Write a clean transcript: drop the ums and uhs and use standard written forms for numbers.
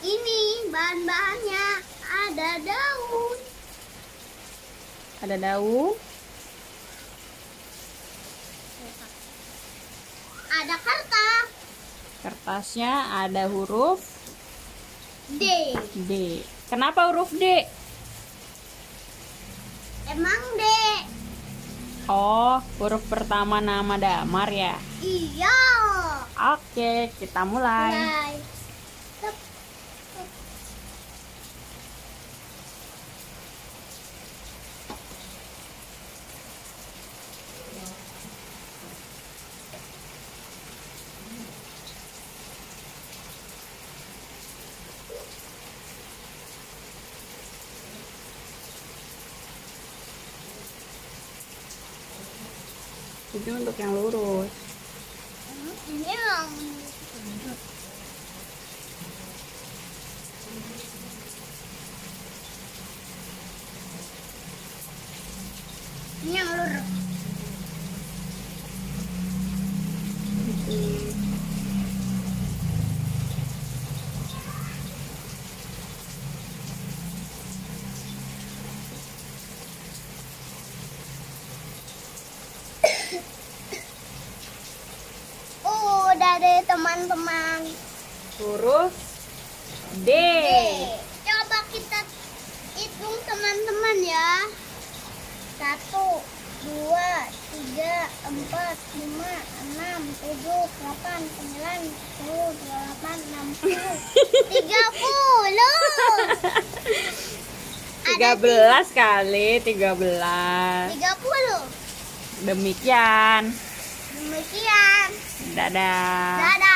Ini bahan-bahannya. Ada daun. Ada daun. Ada kertas. Kertasnya ada huruf D. D. Kenapa huruf D? Emang D? Oh, huruf pertama nama Damar ya? Iya. Oke, kita mulai. Mulai. Tep. Itu untuk yang lurus. Ini yang lurus. Udah deh teman-teman. Huruf D. Coba kita hitung teman-teman ya. 1, 2, 3, 4, 5, 6, 7, 8, 9, 10, 28, 60, 30. 13 kali 13. 30. Demikian. Demikian. Dadah. Dadah.